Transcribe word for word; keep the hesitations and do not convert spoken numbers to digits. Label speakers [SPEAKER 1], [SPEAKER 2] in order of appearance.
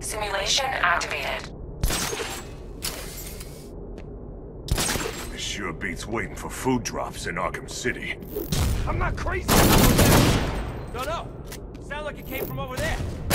[SPEAKER 1] Simulation activated.
[SPEAKER 2] This sure beats waiting for food drops in Arkham City.
[SPEAKER 3] I'm not crazy! No, no! Sound like it came from over there.